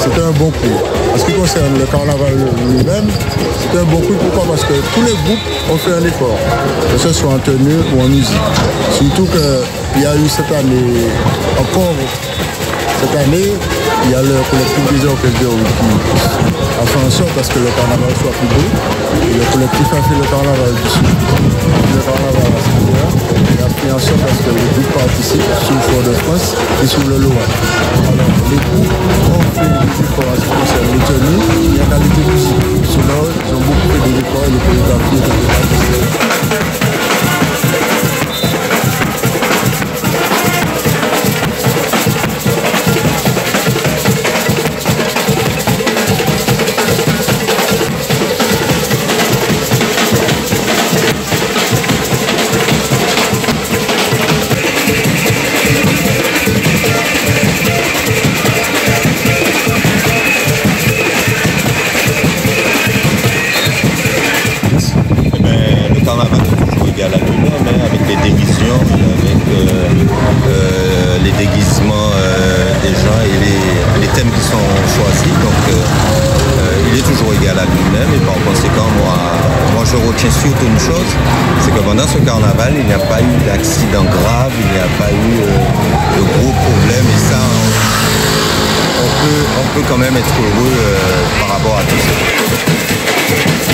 c'était un bon coup. En ce qui concerne le carnaval lui-même, c'était un bon coup. Pourquoi? Parce que tous les groupes ont fait un effort, que ce soit en tenue ou en musique. Surtout qu'il y a eu cette année, encore cette année, il y a le collectif des orchestres qui a fait en sorte à ce que le carnaval soit plus beau. Et le collectif a fait le carnaval du Sud, le carnaval à Saint-Pierre, et a fait en sorte à ce que les groupes participent sur le Fort-de-France et sur le Lorrain. Alors, les groupes ont fait des efforts à ce qui concerne les tenues et la qualité musique. Sinon, ils ont beaucoup fait des efforts et le chorégraphie est de avec les dérisions, avec les déguisements des gens et les thèmes qui sont choisis. Donc il est toujours égal à lui-même et par conséquent, moi je retiens surtout une chose, c'est que pendant ce carnaval, il n'y a pas eu d'accident grave, il n'y a pas eu de gros problèmes et ça, on peut quand même être heureux par rapport à tout ça.